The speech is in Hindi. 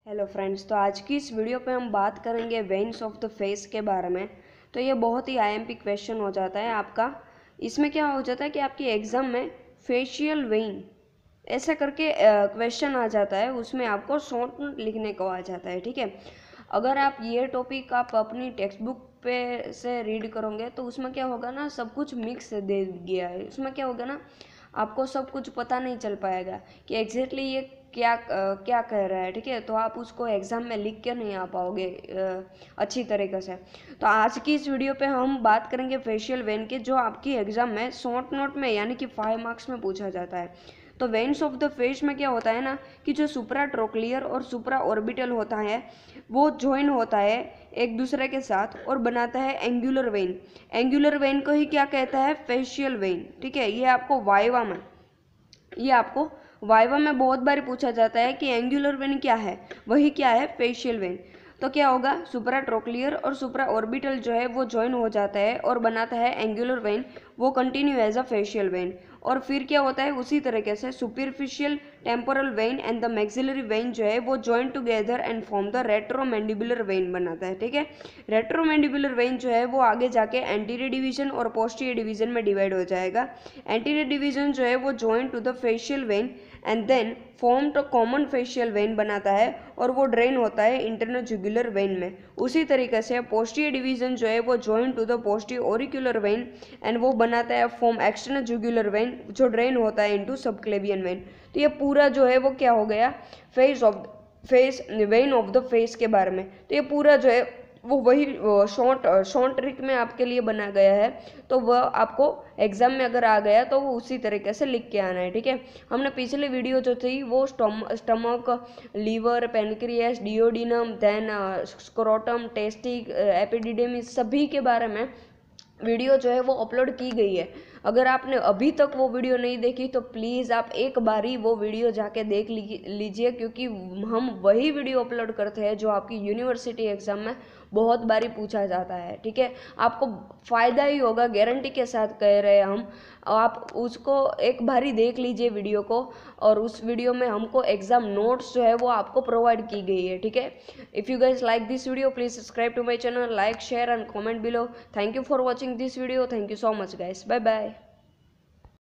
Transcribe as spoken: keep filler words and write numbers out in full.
हेलो फ्रेंड्स, तो आज की इस वीडियो पे हम बात करेंगे वेन्स ऑफ द फेस के बारे में। तो ये बहुत ही आईएमपी क्वेश्चन हो जाता है आपका। इसमें क्या हो जाता है कि आपकी एग्ज़ाम में फेशियल वेन ऐसा करके क्वेश्चन आ जाता है, उसमें आपको शॉर्ट नोट लिखने को आ जाता है। ठीक है, अगर आप ये टॉपिक आप अपनी टेक्स्ट बुक पे से रीड करोगे तो उसमें क्या होगा ना, सब कुछ मिक्स दे गया है। उसमें क्या होगा ना, आपको सब कुछ पता नहीं चल पाएगा कि एग्जैक्टली ये क्या आ, क्या कह रहा है। ठीक है, तो आप उसको एग्ज़ाम में लिख के नहीं आ पाओगे आ, अच्छी तरीके से। तो आज की इस वीडियो पे हम बात करेंगे फेशियल वेन के, जो आपकी एग्ज़ाम में शॉर्ट नोट में यानी कि फाइव मार्क्स में पूछा जाता है। तो वेन्स ऑफ द फेस में क्या होता है ना, कि जो सुप्रा ट्रोक्लियर और सुप्रा ऑर्बिटल होता है वो ज्वाइन होता है एक दूसरे के साथ और बनाता है एंगुलर वेन। एंगुलर वेन को ही क्या कहता है, फेशियल वेन। ठीक है, ये आपको वाइवा में ये आपको वाइवा में बहुत बार पूछा जाता है कि एंगुलर वेन क्या है, वही क्या है, फेशियल वेन। तो क्या होगा, सुप्रा ट्रोक्लियर और सुप्रा ऑर्बिटल जो है वो ज्वाइन हो जाता है और बनाता है एंगुलर वेन, वो continue as a facial vein. और फिर क्या होता है, उसी तरीके से superficial temporal vein and the maxillary vein जो है वो join together and form the retromandibular vein बनाता है। ठीक है, रेट्रोमैंडिबुलर वेन जो है वो आगे जाके एंटीरियर डिवीजन और पोस्टीरियर डिवीजन में डिवाइड हो जाएगा। एंटीरियर डिवीजन जो है वो join to the facial vein and then form to common facial vein बनाता है और वो ड्रेन होता है इंटरनल जुगुलर वेन में। उसी तरीके से पोस्टीरियर डिवीजन जो है वो join to the posterior auricular vein and वो बनाता है फॉर्म एक्सटर्नल जुगुलर वेन, जो ड्रेन होता है इनटू सबक्लेवियन वेन। तो ये पूरा जो है वो क्या हो गया, face of face vein of the face के बारे में। तो ये पूरा जो है वो वही शॉर्ट शॉर्ट ट्रिक में आपके लिए बना गया है। तो वह आपको एग्जाम में अगर आ गया तो वो उसी तरीके से लिख के आना है। ठीक है, हमने पिछले वीडियो जो थी वो stomach, liver, pancreas, duodenum, then scrotum, testis, epididymis सभी के बारे में वीडियो जो है वो अपलोड की गई है। अगर आपने अभी तक वो वीडियो नहीं देखी तो प्लीज़ आप एक बारी वो वीडियो जाके देख लीजिए, क्योंकि हम वही वीडियो अपलोड करते हैं जो आपकी यूनिवर्सिटी एग्ज़ाम में बहुत बारी पूछा जाता है। ठीक है, आपको फ़ायदा ही होगा, गारंटी के साथ कह रहे हैं हम। आप उसको एक बारी देख लीजिए वीडियो को, और उस वीडियो में हमको एग्ज़ाम नोट्स जो है वो आपको प्रोवाइड की गई है। ठीक है, if you guys like this video please subscribe to my channel, like, share and comment below. Thank you for watching this video. Thank you so much guys, bye bye.